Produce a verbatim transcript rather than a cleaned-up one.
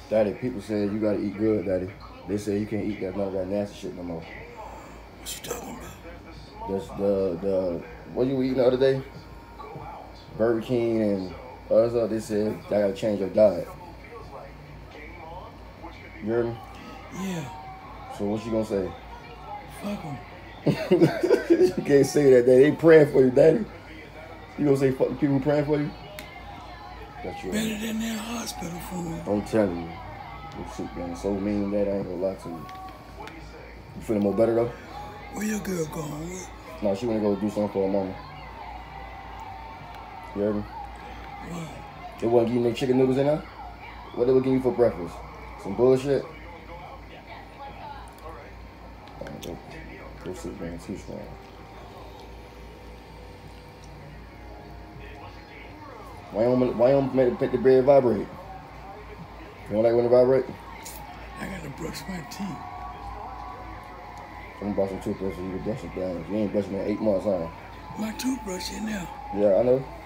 Daddy, people say you gotta eat good, Daddy. They say you can't eat that none of that nasty shit no more. What you talking about? That's the the what you were eating the other day? Burger King and others up. They said I gotta change your diet. You heard me? Yeah. So what you gonna say? Fuck them. You can't say that. They ain't praying for you, Daddy. You gonna say fuck the people who praying for you? That's your Better than that hospital food. I'm telling you. This shit getting so mean that I ain't gonna lie to you. You feeling more better though? Where your girl going? No, she wanna go do something for her mama. You heard me? What? They wasn't giving you no chicken noodles in there? What they were giving you for breakfast? Some bullshit? Right, go, go sit there and too strong. Why don't why don't make the bread vibrate? You don't like when it vibrate? I gotta brush my teeth. I'm gonna buy some toothbrush so you can brush it down. You ain't brushing in eight months, huh? My toothbrush in there. Yeah, I know.